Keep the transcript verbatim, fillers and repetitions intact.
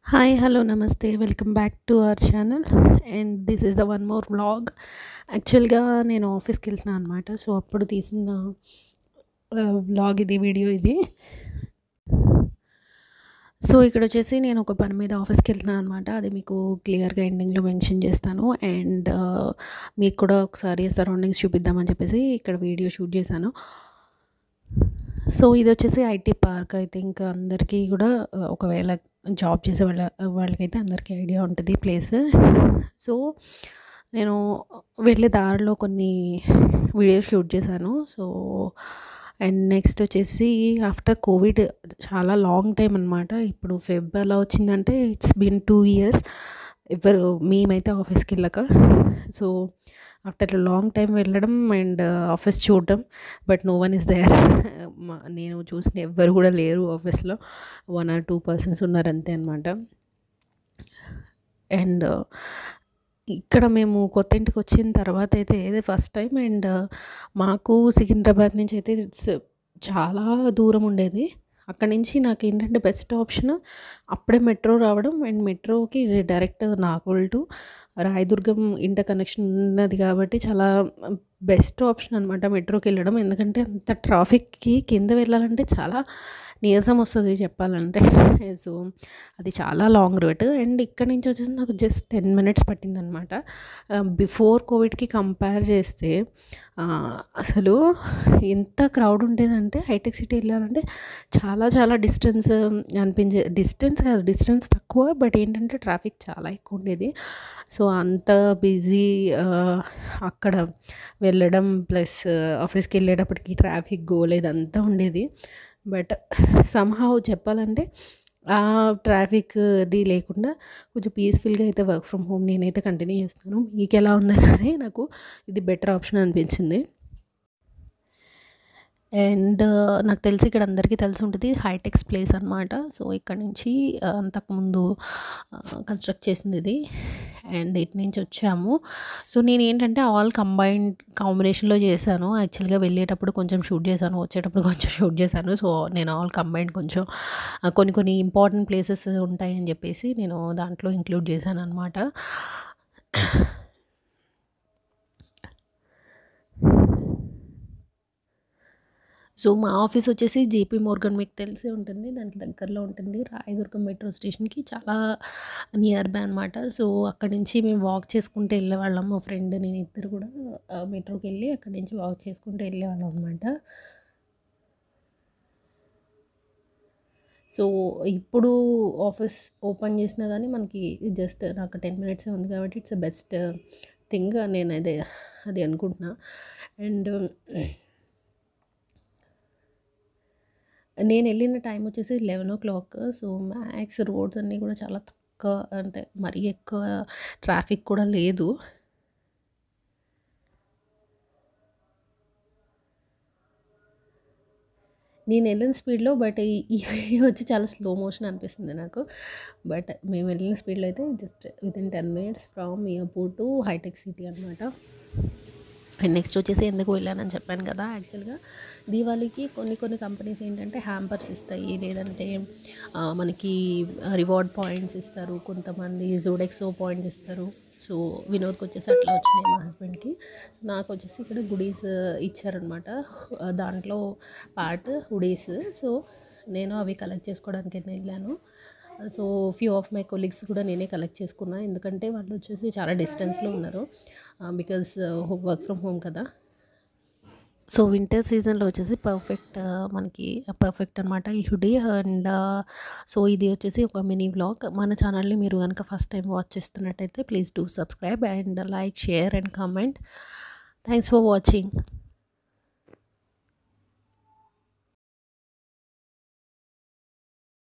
Hi, hello, namaste. Welcome back to our channel. And this is the one more vlog. యాక్చువల్గా నేను ఆఫీస్కి వెళ్తున్నాను అనమాట. సో అప్పుడు తీసిన వ్లాగ్ ఇది, వీడియో ఇది. సో ఇక్కడ వచ్చేసి నేను ఒక పని మీద ఆఫీస్కి వెళ్తున్నాను అనమాట. అది మీకు క్లియర్గా ఎండింగ్లో మెన్షన్ చేస్తాను. అండ్ మీకు కూడా ఒకసారి సరౌండింగ్స్ చూపిద్దామని చెప్పేసి ఇక్కడ వీడియో షూట్ చేశాను. సో ఇది వచ్చేసి ఐటీ పార్క్. ఐ థింక్ అందరికీ కూడా ఒకవేళ జాబ్ చేసే వాళ్ళ వాళ్ళకైతే అందరికీ ఐడియా ఉంటుంది ప్లేస్. సో నేను వెళ్ళే దారిలో కొన్ని వీడియోస్ షూట్ చేశాను. సో అండ్ నెక్స్ట్ వచ్చేసి ఆఫ్టర్ కోవిడ్ చాలా లాంగ్ టైం అనమాట. ఇప్పుడు ఫెబ్ ఎలా వచ్చిందంటే ఇట్స్ బీన్ టూ ఇయర్స్ ఎవరు మేమైతే ఆఫీస్కి వెళ్ళక. సో ఆఫ్టర్ లాంగ్ టైం వెళ్ళడం అండ్ ఆఫీస్ చూడడం, but no one is there. నేను చూసిన ఎవ్వరు కూడా లేరు ఆఫీస్లో. వన్ ఆర్ టూ పర్సన్స్ ఉన్నారు అంతే అనమాట. అండ్ ఇక్కడ మేము కొత్త ఇంటికి వచ్చిన తర్వాత అయితే ఇదే ఫస్ట్ టైం. అండ్ మాకు సికింద్రాబాద్ నుంచి అయితే ఇట్స్ చాలా దూరం ఉండేది. అక్కడి నుంచి నాకు ఏంటంటే బెస్ట్ ఆప్షన్ అప్పుడే మెట్రో రావడం. అండ్ మెట్రోకి direct Nagole to Rayadurgam inter connection ఉన్నది కాబట్టి చాలా బెస్ట్ ఆప్షన్ అనమాట మెట్రోకి వెళ్ళడం. ఎందుకంటే అంత ట్రాఫిక్కి కింద వెళ్ళాలంటే చాలా నీరసం వస్తుంది చెప్పాలంటే. సో అది చాలా లాంగ్ రూట్. అండ్ ఇక్కడ నుంచి వచ్చేసి నాకు జస్ట్ టెన్ మినిట్స్ పట్టిందనమాట. బిఫోర్ కోవిడ్కి కంపేర్ చేస్తే అసలు ఎంత క్రౌడ్ ఉండేదంటే హైటెక్ సిటీ వెళ్ళాలంటే చాలా చాలా డిస్టెన్స్ అనిపించే, డిస్టెన్స్ కాదు డిస్టెన్స్ తక్కువ, బట్ ఏంటంటే ట్రాఫిక్ చాలా ఎక్కువ ఉండేది. సో అంత బిజీ అక్కడ వెళ్ళడం ప్లస్ ఆఫీస్కి వెళ్ళేటప్పటికి ట్రాఫిక్ గోల్ ఇదంతా ఉండేది. బట్ సమ్హౌ చెప్పాలంటే ఆ ట్రాఫిక్ అది లేకుండా కొంచెం పీస్ఫుల్గా అయితే వర్క్ ఫ్రమ్ హోమ్ నేనైతే కంటిన్యూ చేస్తాను. మీకు ఎలా ఉందని నాకు ఇది బెటర్ ఆప్షన్ అనిపించింది. అండ్ నాకు తెలిసి ఇక్కడ అందరికీ తెలిసి ఉంటుంది హైటెక్స్ ప్లేస్ అనమాట. సో ఇక్కడ నుంచి అంతకుముందు కన్స్ట్రక్ట్ చేసింది ఇది. అండ్ ఇటు నుంచి వచ్చాము. సో నేను ఏంటంటే ఆల్ కంబైన్డ్ కాంబినేషన్లో చేశాను. యాక్చువల్గా వెళ్ళేటప్పుడు కొంచెం షూట్ చేశాను, వచ్చేటప్పుడు కొంచెం షూట్ చేశాను. సో నేను ఆల్ కంబైన్డ్ కొంచెం కొన్ని కొన్ని ఇంపార్టెంట్ ప్లేసెస్ ఉంటాయని చెప్పేసి నేను దాంట్లో ఇంక్లూడ్ చేశాను అనమాట. సో మా ఆఫీస్ వచ్చేసి జేపీ మోర్గన్, మీకు తెలిసే ఉంటుంది, దానికి దగ్గరలో ఉంటుంది. రాయదుర్గం మెట్రో స్టేషన్కి చాలా నియర్ బై అనమాట. సో అక్కడి నుంచి మేము వాక్ చేసుకుంటూ వెళ్ళేవాళ్ళం. మా ఫ్రెండ్ నేను ఇద్దరు కూడా మెట్రోకి వెళ్ళి అక్కడి నుంచి వాక్ చేసుకుంటూ వెళ్ళేవాళ్ళం అనమాట. సో ఇప్పుడు ఆఫీస్ ఓపెన్ చేసినా కానీ మనకి జస్ట్ నాకు టెన్ మినిట్సే ఉంది కాబట్టి ఇట్స్ బెస్ట్ థింగ్ నేను అదే అది అనుకుంటున్నా. అండ్ నేను వెళ్ళిన టైం వచ్చేసి eleven o'clock. So max roads అన్నీ కూడా చాలా తక్కువ, అంటే మరీ ఎక్కువ ట్రాఫిక్ కూడా లేదు. నేను వెళ్ళిన స్పీడ్లో బట్ ఈ వీడియో వచ్చి చాలా స్లో మోషన్ అనిపిస్తుంది నాకు. బట్ మేము వెళ్ళిన స్పీడ్లో అయితే just within ten minutes from Miyapur to hitech city అనమాట. అండ్ నెక్స్ట్ వచ్చేసి ఎందుకు వెళ్ళానని చెప్పాను కదా. యాక్చువల్గా దీవాళీకి కొన్ని కొన్ని కంపెనీస్ ఏంటంటే హ్యాంపర్స్ ఇస్తాయి, లేదంటే మనకి రివార్డ్ పాయింట్స్ ఇస్తారు, కొంతమంది జోడెక్సో పాయింట్స్ ఇస్తారు. సో వినోద్కి వచ్చేసి అట్లా వచ్చినాయి మా హస్బెండ్కి. నాకు వచ్చేసి ఇక్కడ గుడీస్ ఇచ్చారనమాట. దాంట్లో పార్ట్ హుడీస్. సో నేను అవి కలెక్ట్ చేసుకోవడానికి వెళ్ళాను. So few of my colleagues కూడా నేనే కలెక్ట్ చేసుకున్నా, ఎందుకంటే వాళ్ళు వచ్చేసి చాలా డిస్టెన్స్లో ఉన్నారు బికాజ్ వర్క్ ఫ్రమ్ హోమ్ కదా. సో వింటర్ సీజన్లో వచ్చేసి పర్ఫెక్ట్ మనకి పర్ఫెక్ట్ అనమాట ఈ హుడీ. అండ్ సో ఇది వచ్చేసి ఒక మినీ వ్లాగ్. మన ఛానల్ని మీరు కనుక ఫస్ట్ టైం వాచ్ చేస్తున్నట్టయితే please do subscribe and like, share and comment. Thanks for watching.